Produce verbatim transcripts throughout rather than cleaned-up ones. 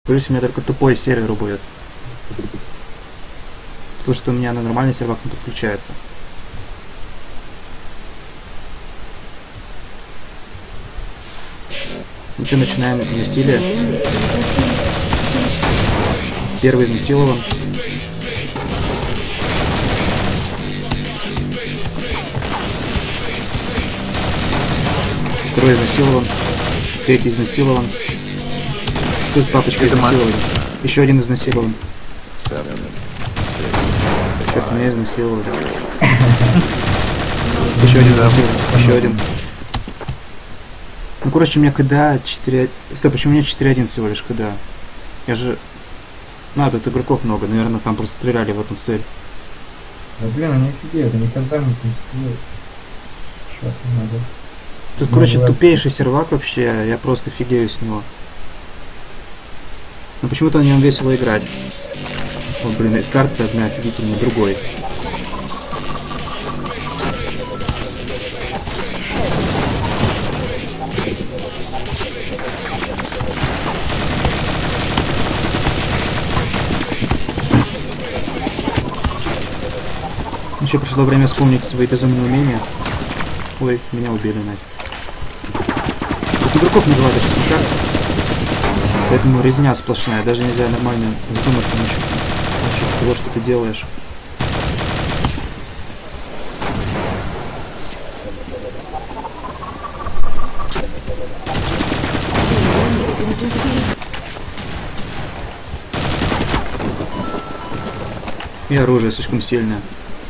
Плюс у меня только тупой сервер будет. Потому что у меня на нормальный сервак не подключается. Ну что, начинаем насилие. Первый изнасилован. Второй изнасилован. Третий изнасилован. Тут папочка изнасилован. Еще один изнасилован. Черт, меня изнасиловали. Еще один изнасилован. Еще один. Ну, короче, у меня КДА четыре... Стоп, почему у меня четыре один всего лишь КДА? Я же... Ну, тут игроков много, наверное, там просто стреляли в эту цель. Да блин, они офигеют, они казармы там стреляют. Что надо? Тут, короче, тупейший сервак вообще, я просто офигею с него. Но почему-то на нем весело играть. Вот, блин, карта одна офигительная, другой. Еще пришло время вспомнить свои безумные умения. Ой, меня убили, нафиг. Тут игроков не бывает сейчас на карте. Поэтому резня сплошная, даже нельзя нормально задуматься насчет, насчет того, что ты делаешь. И оружие слишком сильное.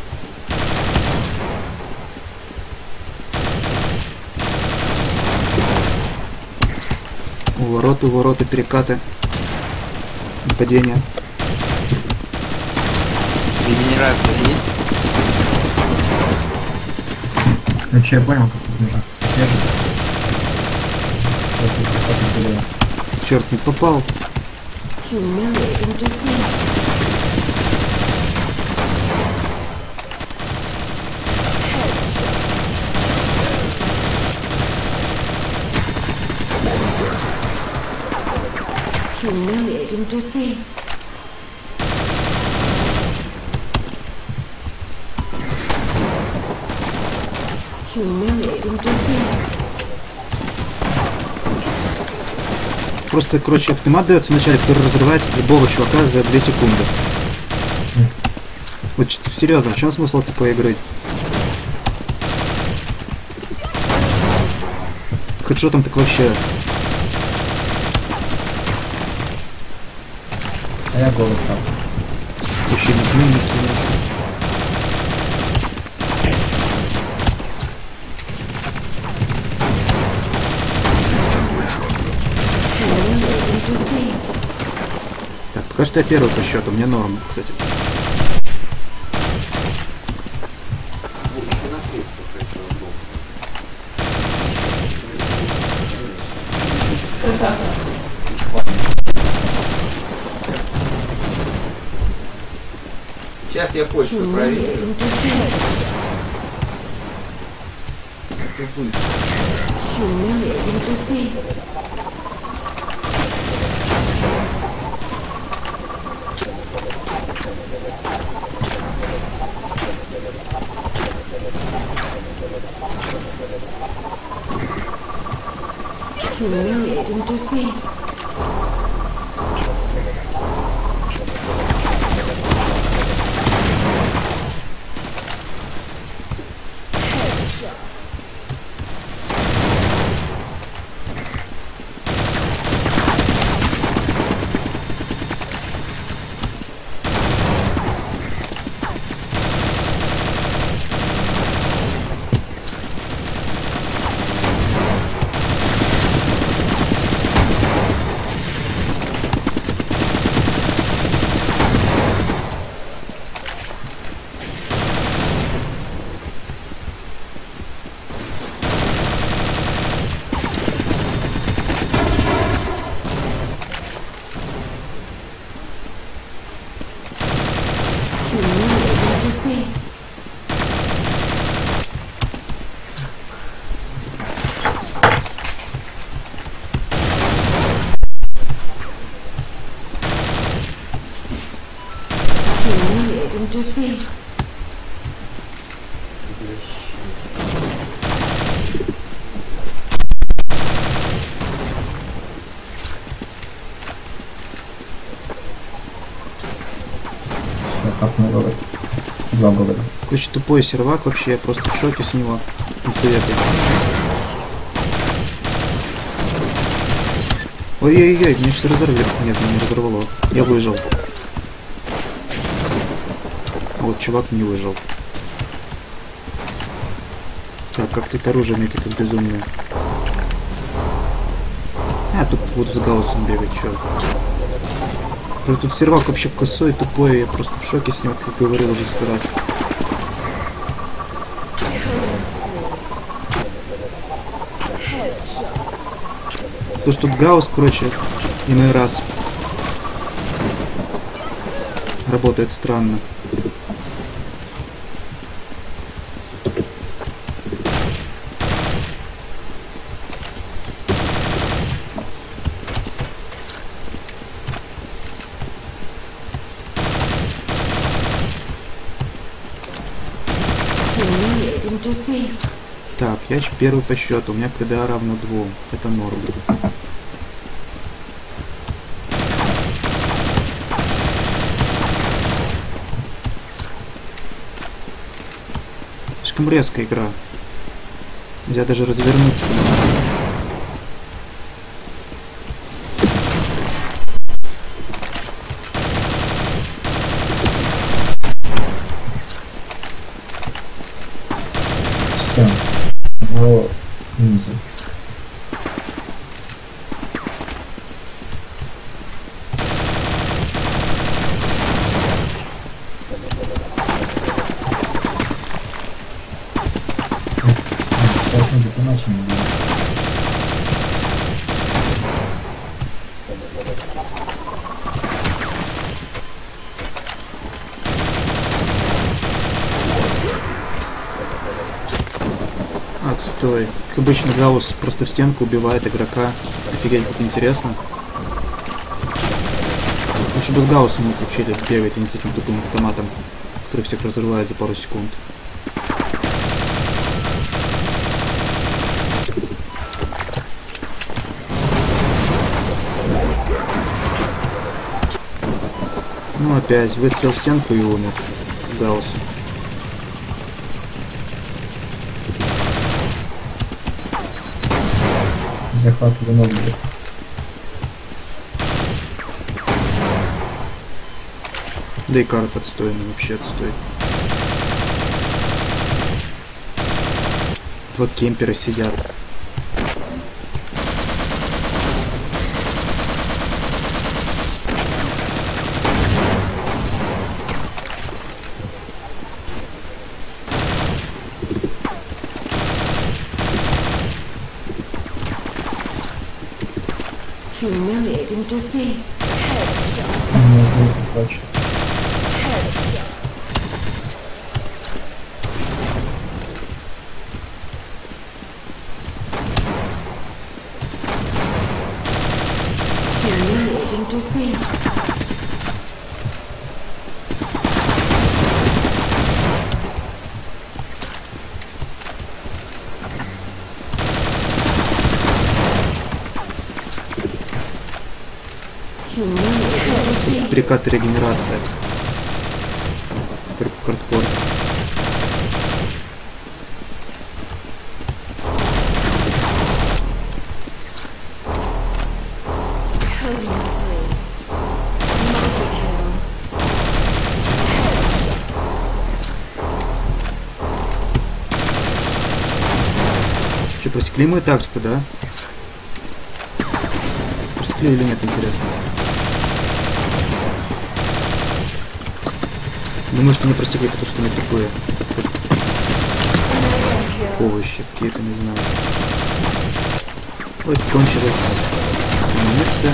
Увороты, увороты, перекаты. Нападение. Регенерация есть? Ну че, я понял, как тут нужно. Черт, не попал. Humiliating defeat. Humiliating defeat. Просто, короче, автомат дается вначале, который разрывает любого чувака за две секунды. Вот серьезно, в чем смысл такой игры? Хедшотом так вообще. А я голод там. Слушай, ну не сменился. Так, пока что я первый по счету, мне норм, кстати. Сейчас я почту проверю. Humiliating defeat. Humiliating defeat. Humiliating defeat. Все, как мне говорит. Два говорит. Короче, тупой сервак вообще, я просто в шоке с него. Не советую. Ой-ой-ой, меня сейчас разорвет. Нет, меня не разорвало. Я выжил. Вот чувак не выжил. Так, как тут оружие найти, как безумное. А, тут буду с гаусом бегать, чё. Тут сервак вообще косой, тупой, я просто в шоке с него, как говорил уже сто раз. То, что тут гаусс, короче, иной раз работает странно. Humiliating defeat. Так, я ж первый по счету, у меня КДА равно двум, это норм. Слишком резкая игра. Нельзя даже развернуться. Все. Его ниндзя. Должно быть иначе не будет. Отстой. Как обычно, гаусс просто в стенку убивает игрока. Офигеть, как интересно. Лучше бы с гауссом мы учили бегать, а не с этим тупым автоматом, который всех разрывает за пару секунд. Ну опять, выстрел в стенку и умер. Гаусс. Захват вино будет. Да и карта отстойная, вообще отстой. Вот кемперы сидят. Humiliating defeat. Мне будет захвачен. Humiliating defeat. Humiliating defeat. Прикат и регенерация. Только хардкор. Че, просекли мою тактику, да? Просекли или нет, интересно. Думаю, что не просекли, потому что они тупые. Овощи какие-то, не знаю. Ой, кончилась амуниция.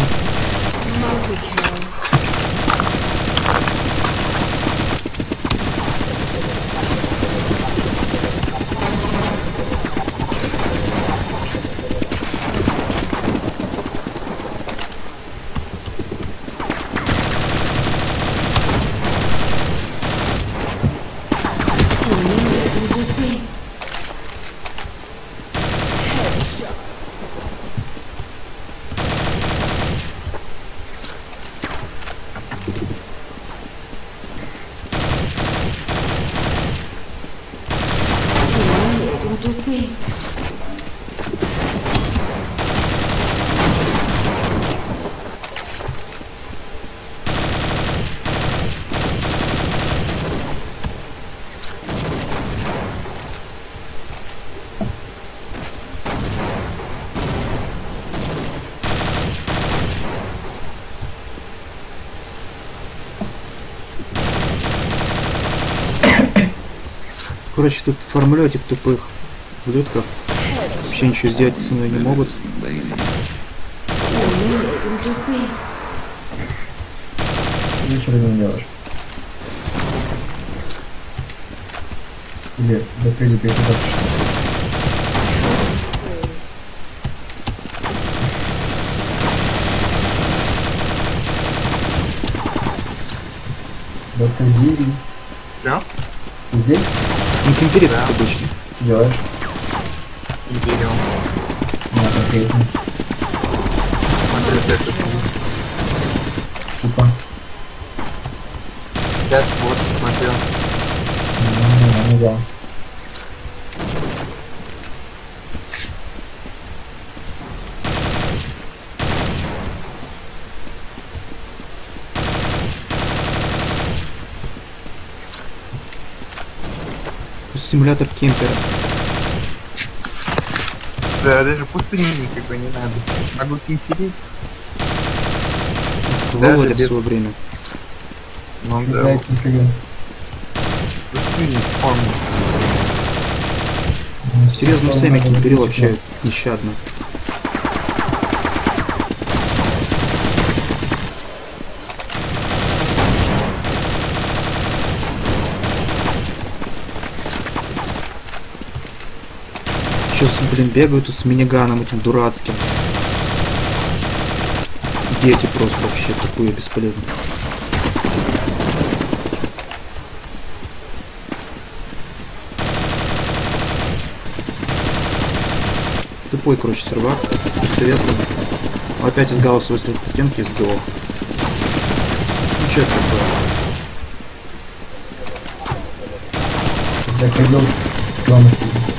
Короче, тут формулю этих тупых ублюдков. Вообще ничего сделать со мной не могут. Humiliating defeat. Ничего не делаешь. Или закрыли передачу. Доктор Дири. Чё? Ты здесь? Ну, кемперит Да. обычно. Что делаешь? Не берем. На конкретно. Смотрю, это Типа. сейчас вот смотрел. Ну, ну да. Симулятор кемпера. Да, даже пустыни как бы не надо. Могу кемперить. Володя в без- свое время. Ну да, Дайте никогда. пустыни помню. Серьезно, Сэмми кемперил вообще нещадно. Сейчас, блин, бегают тут с миниганом этим дурацким. Дети просто вообще тупые, бесполезные. Тупой, короче, сервак. Не советую. Опять из гаусса выстрелил по стенке и сдох. Ну чё это такое? Заходил в комнату.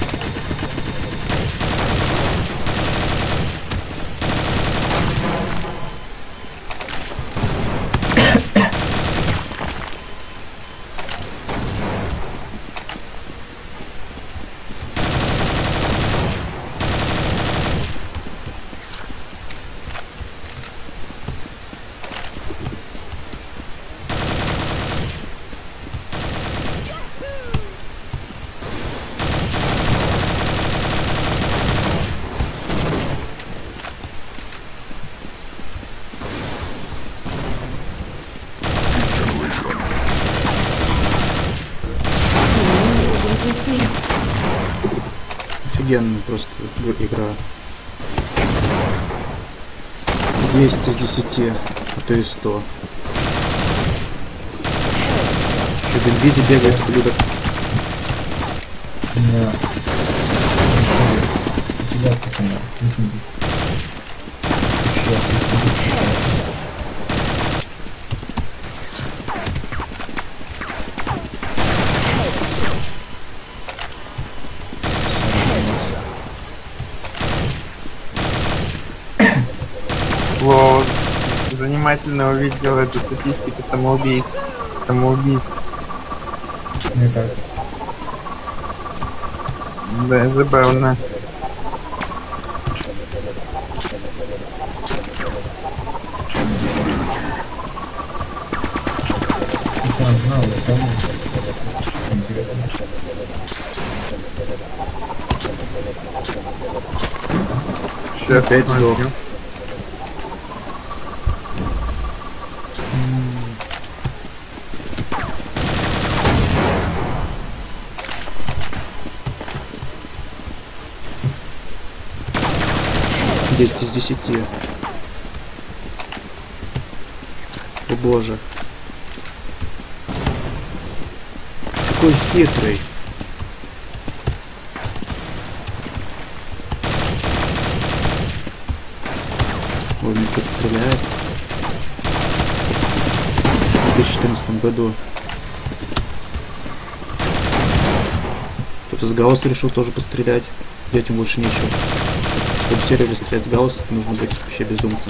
Humiliating defeat. Офигенная просто игра. десять из десяти, а то и сто. Что, в инвизе бегает ублюдок. У меня утиляция сама. Еще раз, Лол. Занимательно увидел эту статистику самоубийц. Самоубийств. мне так. Да, забавно. Я знал, я помню. Интересно. Сейчас Опять сдох. десять из десяти. О боже. Какой хитрый. Ой, меня подстреляет. В две тысячи четырнадцатом году. Кто-то с Гаусса решил тоже пострелять. Делать ему больше нечего. Чтобы в сервере стрелять с Гаусса, нужно быть вообще безумцем.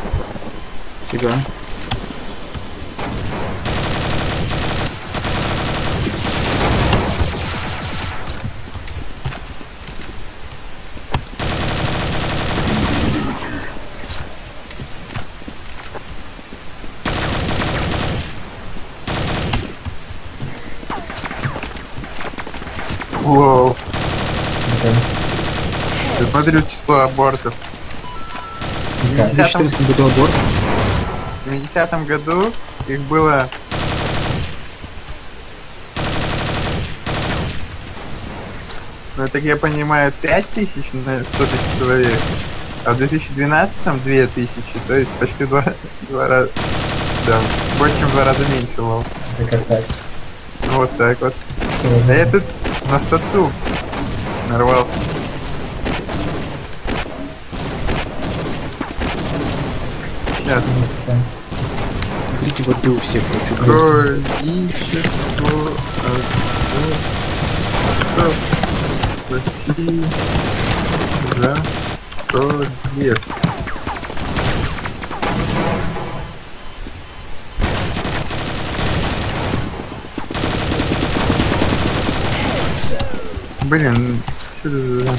Фига. Воу. Это... Я смотрю число абортов. В две тысячи четырнадцатом году аборт. В семидесятом году их было... Ну, так я понимаю, пять тысяч на сто тысяч человек. А в две тысячи двенадцатом две тысячи, то есть почти два, два раза... Да, больше, чем в два раза меньше, лол. Это как так? Ну, вот так вот. Что А я тут на стату нарвался. Сейчас. Смотрите, вот ты у всех, короче, просто. Количество абортов в России за сто лет. Блин, что это за...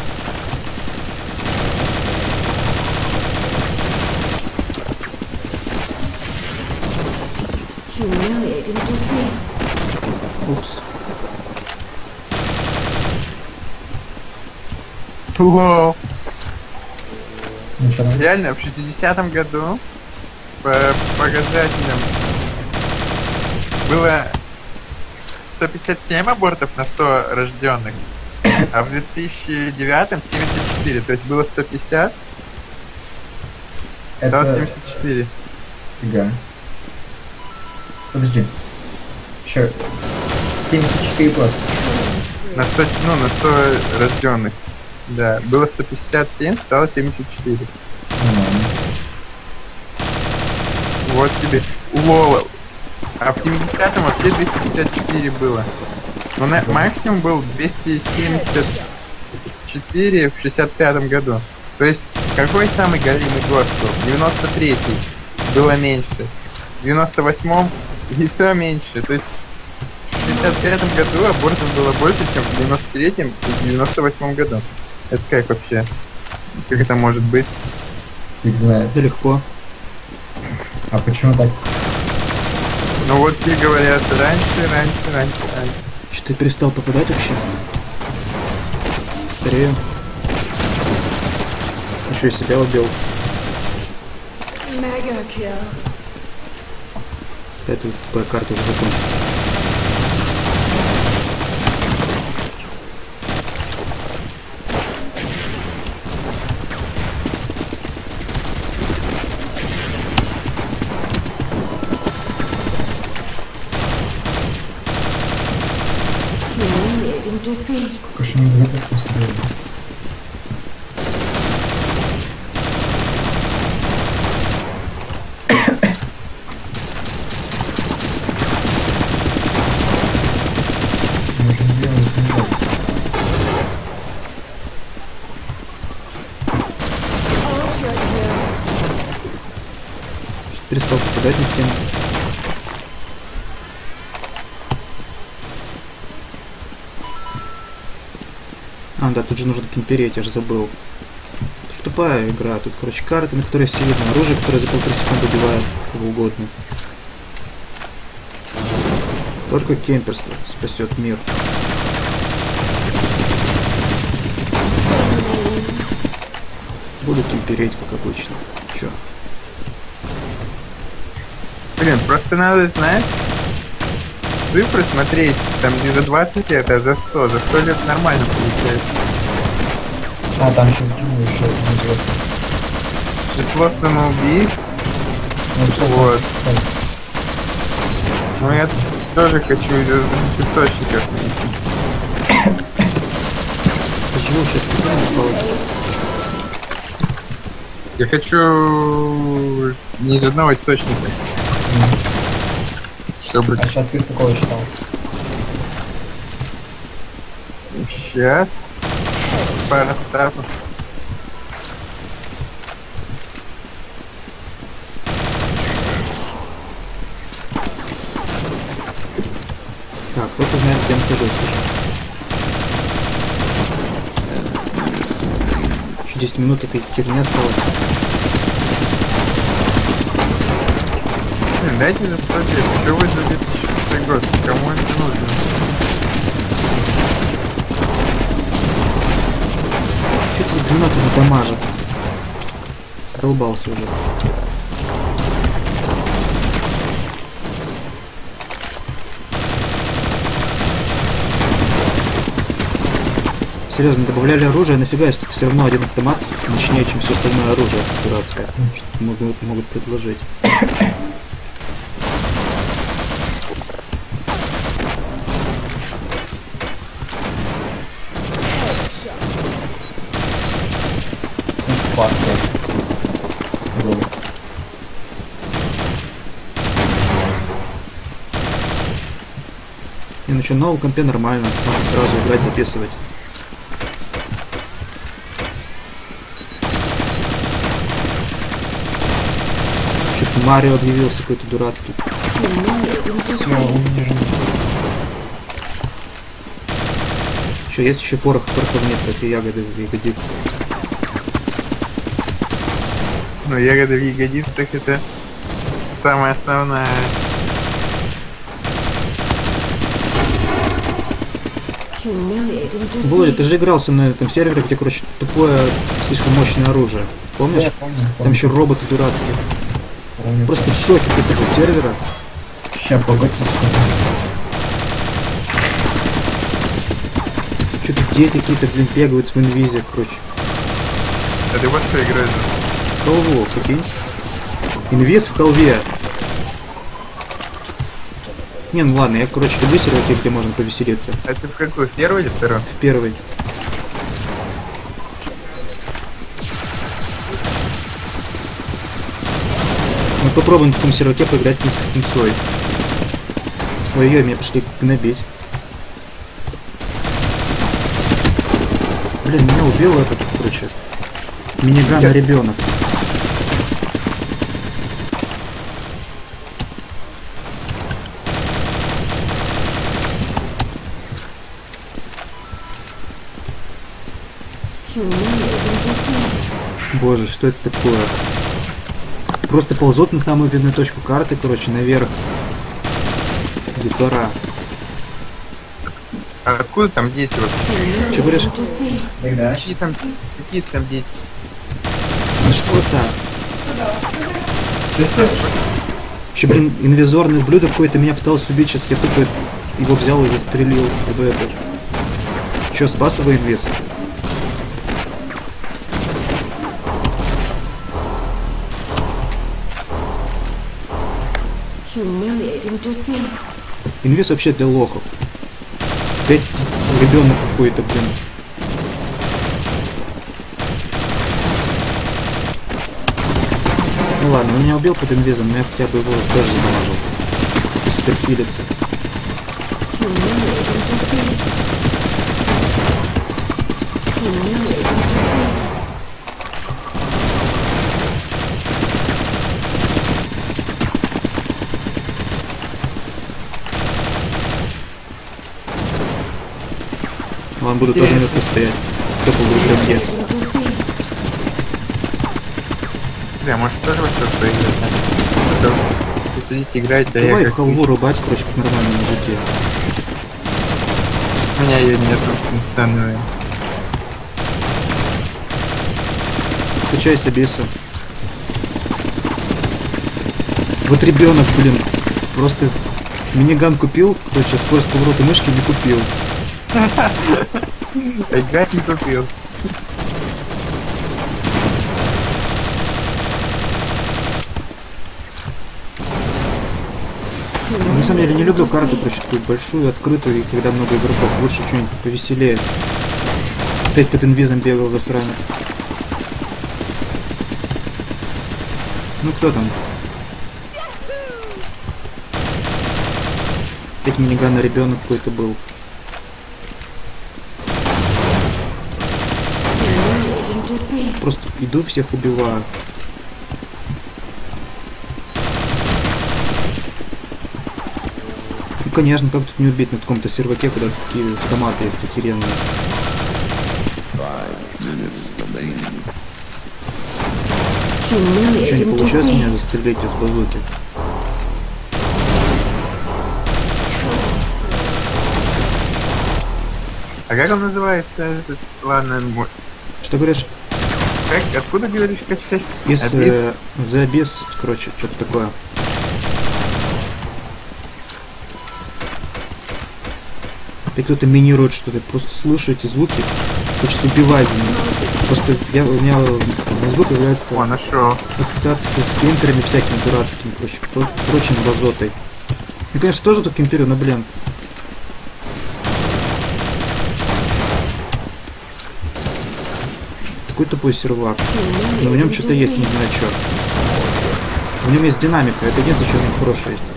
Humiliating defeat. Упс. Воу. Ничего. Реально, в шестидесятом году по показателям было сто пятьдесят семь абортов на сто рожденных, а в две тысячи девятом семьдесят четыре, то есть было сто пятьдесят, стало Это... семьдесят четыре. Фига. Подожди. Че? семьдесят четыре просто. На сто, ну, на сто рожденных. Да, было сто пятьдесят семь, стало семьдесят четыре. Нормально. Вот тебе. Лола. А в семидесятом вообще двести пятьдесят четыре было. Но на, максимум был двести семьдесят четыре в шестьдесят пятом году. То есть, какой самый галимый год был? девяносто третий. Было меньше. В девяносто восьмом и то меньше. То есть, в шестьдесят пятом году абортов было больше, чем в девяносто третьем и в девяносто восьмом году. Это как вообще? Как это может быть? Фиг знает. Да легко. А почему так? Ну вот те говорят раньше, раньше, раньше, раньше. Что ты перестал попадать вообще? Старею. Еще и себя убил. Mega kill. Эта тупая карта уже закончится. Humiliating defeat. Сколько же не годов построили? Нужно делать не так. Ultra kill. Что ты перестал попадать на стену. А, да, тут же нужно переть, я же забыл. Это ж тупая игра. Тут, короче, карты, на которые все видно, оружие, которое за полторы секунды убивает кого угодно. Только кемперство спасет мир. Буду кемпереть, как обычно. Чё? Блин, просто надо, знаешь, цифры смотреть, там не за двадцать лет, а за сто. За сто лет нормально получается. А, там еще ну, еще интересно. Число самоубийств. Ну, что Вот. там? Ну я тоже хочу из источников найти. Живу сейчас специально. Я хочу не из одного источника. Чтобы... А сейчас ты какого читал? Сейчас. Пара стартов. Так, вот узнаем, где нахожусь уже. Еще десять минут этой херни осталось. Блин, дайте за сто лет. Что вы за две тысячи шестой год? Кому это нужно? Граната не дамажит. Задолбался уже. Серьезно, добавляли оружие, нафига, если тут все равно один автомат мощнее, чем все остальное оружие дурацкое. Что могут, могут предложить. Не, ну что, на новом компе нормально, можно сразу играть, записывать. Что-то Марио объявился какой-то дурацкий. Все, унижен. Еще есть еще порох, пороховница, это ягоды в ягодице. Ну, ягоды в ягодицах это самая основная. Humiliating Володя, defeat. ты же играл со мной на этом сервере, где, короче, тупое, слишком мощное оружие. Помнишь? Я помню, Там помню, еще роботы дурацкие. помню. Просто в шоке с этого сервера. Ща, погодьте секунду. Что-то дети какие-то, блин, бегают в инвизе, короче. А ты вот что играешь? Халву, прикинь. Инвиз в халве. Не, ну ладно, я, короче, люблю серваки, где можно повеселиться. А ты в какую? В первую или вторую? В первый. Мы попробуем в таком серваке поиграть вместе с Сенсой. Ой-ой, меня пошли гнобить. Блин, меня убил этот, короче, минигана ребенок. Humiliating defeat. Боже, что это такое? Просто ползут на самую видную точку карты, короче, наверх. Детвора. А откуда там дети вообще? Че говоришь? Defeat. Тогда. Какие там, какие там дети? Ну что так? Чисто? Еще, блин, инвизорный ублюдок какой-то меня пытался убить, сейчас я тупо его взял и застрелил за это. Че, спас его инвиз? Humiliating defeat. Инвиз вообще для лохов. Опять ребенок какой-то, блин. Ну ладно, он меня убил под инвизом, но я хотя бы его тоже замажил. Пусть теперь хилится. Humiliating defeat. Humiliating defeat. Ладно, буду тоже мертво стоять. Кто будет ракет? Humiliating defeat. Бля, может тоже во что-то поиграть? а? А то вы сидите играете, а я Давай в как халву рубать, короче, как нормальные мужики. У меня ее нету инстанную. Скачай с Абиса. Вот ребенок, блин, просто миниган купил, короче, скорость поворота мышки не купил. Играть не купил. На самом деле не люблю карту, короче, такую большую, открытую, и когда много игроков, лучше что-нибудь повеселее. Опять под инвизом бегал засранец. Ну кто там? Опять минигана ребенок какой-то был. Humiliating defeat. Просто иду, всех убиваю. Ну конечно, как тут не убить на каком-то серваке, когда такие автоматы есть охеренные. Что, не Humiliating получилось меня defeat. застрелить из базуки? А как он называется? Этот? Ладно, мо- Что говоришь? Как, откуда говоришь качать? Из Abyss? э, The Abyss, короче, что-то такое. И кто-то минирует что-то, просто слышу эти звуки, хочется убивать. Просто я, у меня на звук появляется О, нашел. ассоциация с кемперами всякими дурацкими, короче, про- прочим разотой. Ну, конечно, тоже тут кемперю, но, блин. Такой тупой сервак. Но в нем что-то есть, не знаю что. В нем есть динамика, это единственное, что в нем хорошее есть.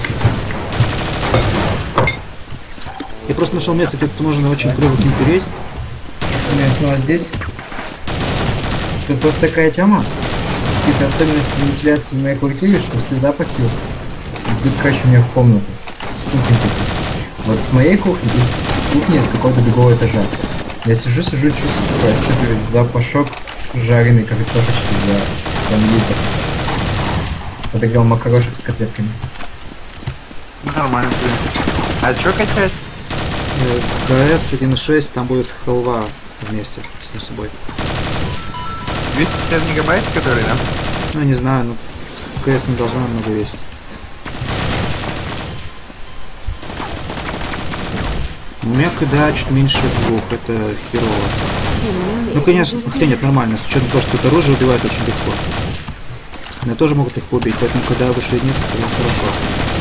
Я просто нашел место, где тут можно очень клево кемпереть. Пацаны, я снова здесь. Тут просто такая тема. Какие-то особенности вентиляции в моей квартире, что все запахи идут, короче, у меня в комнату. С кухни такой. Вот с моей кухни есть кухня из какого-то другого этажа. Я сижу, сижу, чувствую такой отчетливый запашок жареной картошечки для конвиза. Подогрел макарошек с котлетками. Нормально, блин. А чё качать? КС один шесть, там будет халва вместе с собой. двести пятьдесят мегабайт, который, да? Ну, не знаю, ну, КС не должна много весить. У меня КДА чуть меньше двух, это херово. Ну, конечно, хотя нет, нормально, с учетом того, что это оружие убивает очень легко. Меня тоже могут легко убить, поэтому когда выше единицы, то хорошо.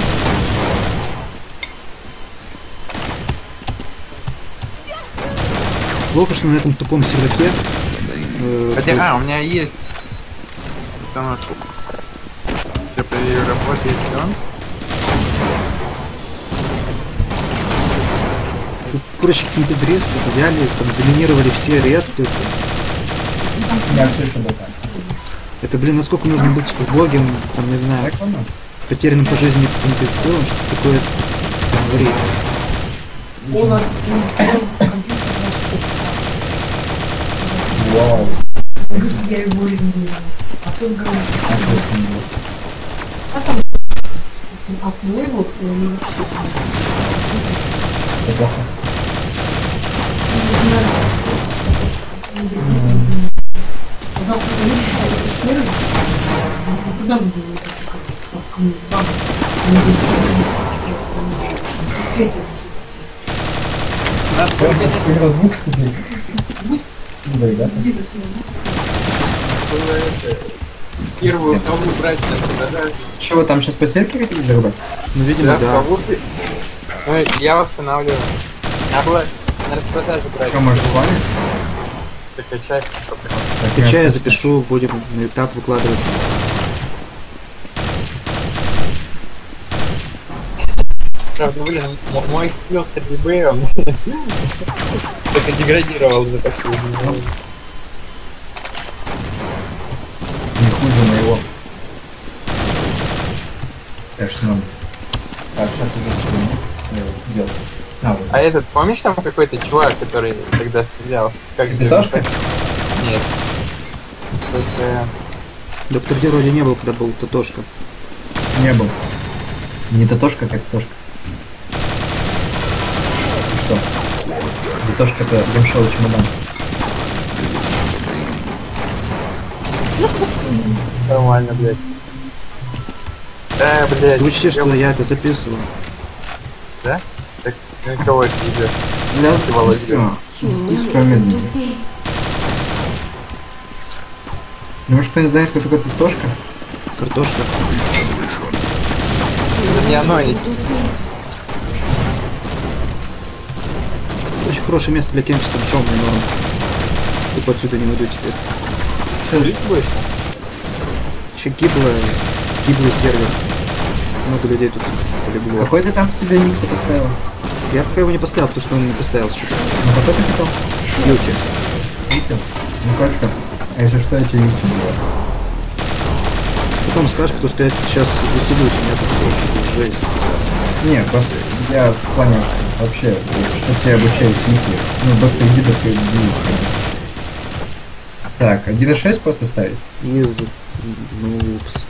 Плохо, что на этом тупом серваке... Э, Хотя, то- а, у меня есть установка. Я проверю, работает ли он. Тут, короче, какие-то дресты взяли, там заминировали все респы. Я все еще бока. Это, блин, насколько нужно быть убогим, там, не знаю, Так оно? потерянным по жизни каким-то силам, что такое говорит. Вау. Я его люблю. А тут говорит, А что с ним было? а там а твой вот или Это плохо. завтра не решает сервис. Куда же было как мы с бабой светим. Сыграл двух теперь. Да, да. Первую кого брать надо, да? Чего, там сейчас по сетке хотите зарубать? Ну, видимо, да. Ну, я восстанавливаю. Надо было на распродаже брать. Что, можешь с вами? Закачать. Сейчас я запишу, будем на этап выкладывать. Правда, блин, м- мой скилл стрельбы, он только деградировал за последние. Не хуже моего. Так что надо. Так, сейчас уже стрельну. Я его делал. А, вот. А этот, помнишь там какой-то чувак, который тогда стрелял? Как же? Пятошка? Нет. Только... Доктор Ди вроде не был, когда был Тотошка. Не был. Не Татошка, как Татошка. И что? Татошка это замшелый чемодан. Нормально, блядь. Э, блядь. Ты учти, я- что я это записывал. Да? Так, на кого это идет? Для Володя. спасибо. Пусть Humiliating помедленно. defeat. Ну, может, кто не знает, кто такой Татошка? Картошка. Это не оно, они- Humiliating defeat. Очень хорошее место для кемпа, там шоу мне норм. Тупо отсюда не уйду теперь. Что, Жить будешь? Еще гибло, гиблый сервер. Много людей тут полегло. какой ты там себе ник поставил? Я пока его не поставил, потому что он не поставил что-то. Ну, какой ты хотел? Юки. Никел. Ну, короче, а если что, я тебе ник делаю. Потом скажешь, потому что я сейчас веселюсь, у меня тут вообще жесть. Не, просто я в плане вообще, что тебе обучаюсь ники. Ну, доктор Ди, доктор Ди. Так, один и шесть просто ставить? Из... Ну, упс.